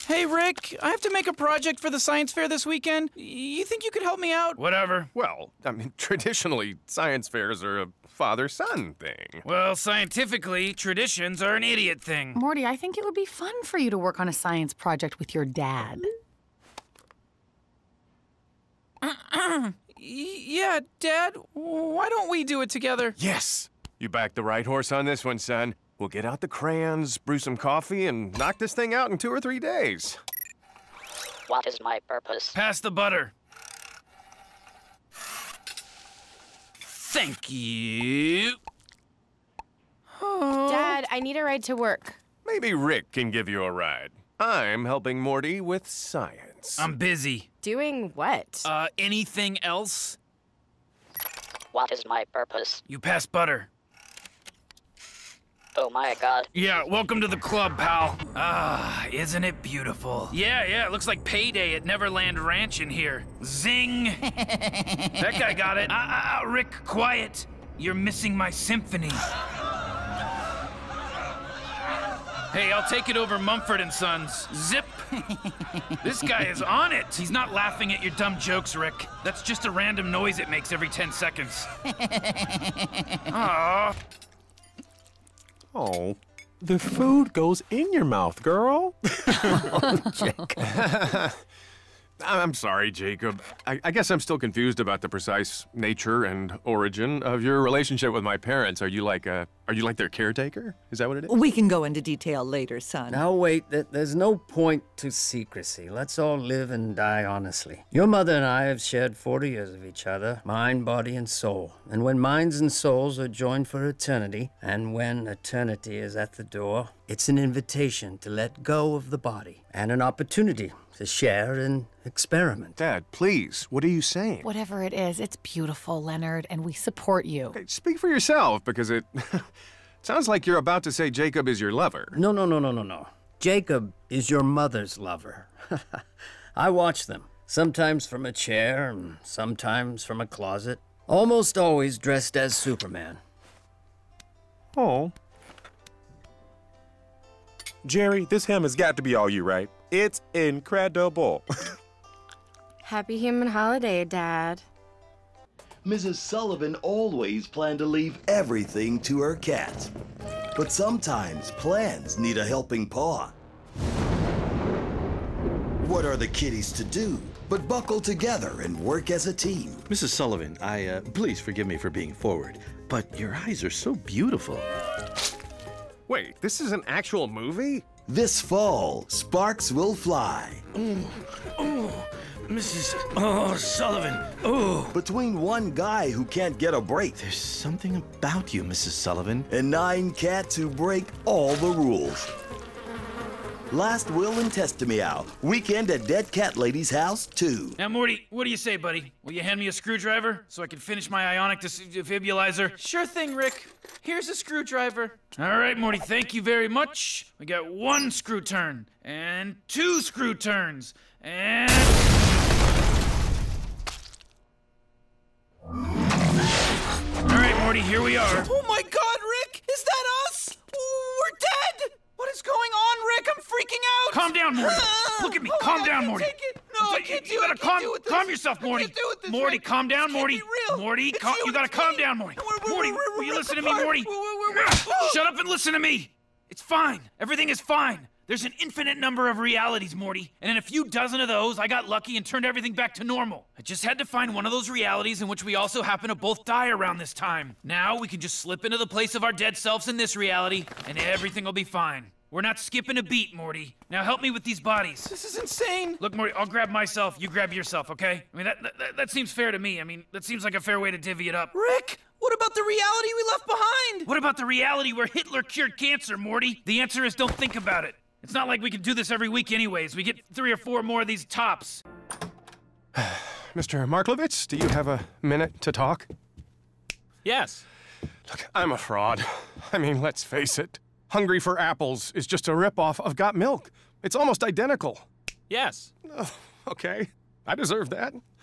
Hey, Rick, I have to make a project for the science fair this weekend. You think you could help me out? Whatever. Well, I mean, traditionally, science fairs are a father-son thing. Well, scientifically, traditions are an idiot thing. Morty, I think it would be fun for you to work on a science project with your dad. Yeah, Dad, why don't we do it together? Yes! You backed the right horse on this one, son. We'll get out the crayons, brew some coffee, and knock this thing out in 2 or 3 days. What is my purpose? Pass the butter. Thank you. Dad, I need a ride to work. Maybe Rick can give you a ride. I'm helping Morty with science. I'm busy. Doing what? Anything else? What is my purpose? You pass butter. Oh my god. Yeah, welcome to the club, pal. Ah, isn't it beautiful? Yeah, it looks like payday at Neverland Ranch in here. Zing! That guy got it. Rick, quiet. You're missing my symphony. Hey, I'll take it over Mumford and Sons. Zip! This guy is on it. He's not laughing at your dumb jokes, Rick. That's just a random noise it makes every 10 seconds. Aww. Oh, the food goes in your mouth, girl. I'm sorry, Jacob. I guess I'm still confused about the precise nature and origin of your relationship with my parents. Are you like their caretaker? Is that what it is? We can go into detail later, son. Now wait, there's no point to secrecy. Let's all live and die honestly. Your mother and I have shared 40 years of each other, mind, body, and soul. And when minds and souls are joined for eternity, and when eternity is at the door, it's an invitation to let go of the body and an opportunity to share and experiment. Dad, please, what are you saying? Whatever it is, it's beautiful, Leonard, and we support you. Okay, speak for yourself, because it sounds like you're about to say Jacob is your lover. No. Jacob is your mother's lover. I watch them, sometimes from a chair, and sometimes from a closet, almost always dressed as Superman. Oh. Jerry, this ham has got to be all you, right? It's incredible. Happy human holiday, Dad. Mrs. Sullivan always planned to leave everything to her cat. But sometimes plans need a helping paw. What are the kitties to do but buckle together and work as a team? Mrs. Sullivan, please forgive me for being forward, but your eyes are so beautiful. Wait, this is an actual movie? This fall, sparks will fly. Mrs. Sullivan, Between one guy who can't get a break There's something about you, Mrs. Sullivan. and 9 cats who break all the rules. Last Will and Testament, weekend at Dead Cat Lady's house, 2. Now, Morty, what do you say, buddy? Will you hand me a screwdriver so I can finish my ionic defibrillator? Sure thing, Rick. Here's a screwdriver. All right, Morty, thank you very much. We got 1 screw turn, and 2 screw turns, and... All right, Morty, here we are. Oh my god, Rick! Is that us? We're dead! What is going on, Rick? I'm freaking out! Calm down, Morty. Look at me. Calm down, Morty. Take it. No, I can't do You it. gotta I can't do it with this. calm yourself, Morty. I can't do it with this, Morty, Rick. calm down, This Morty. can't be real. Morty, It's you gotta it's calm me. down, Morty. We're Morty, will you listen to me, apart. Morty? Shut up and listen to me. It's fine. Everything is fine. There's an infinite number of realities, Morty. And in a few dozen of those, I got lucky and turned everything back to normal. I just had to find one of those realities in which we also happen to both die around this time. Now we can just slip into the place of our dead selves in this reality, and everything will be fine. We're not skipping a beat, Morty. Now help me with these bodies. This is insane. Look, Morty, I'll grab myself, you grab yourself, okay? I mean, that seems fair to me. I mean, that seems like a fair way to divvy it up. Rick, what about the reality we left behind? What about the reality where Hitler cured cancer, Morty? The answer is don't think about it. It's not like we can do this every week anyways. We get 3 or 4 more of these tops. Mr. Marklovitz, do you have a minute to talk? Yes. Look, I'm a fraud. I mean, let's face it. Hungry for Apples is just a ripoff of Got Milk. It's almost identical. Yes. Okay, I deserve that.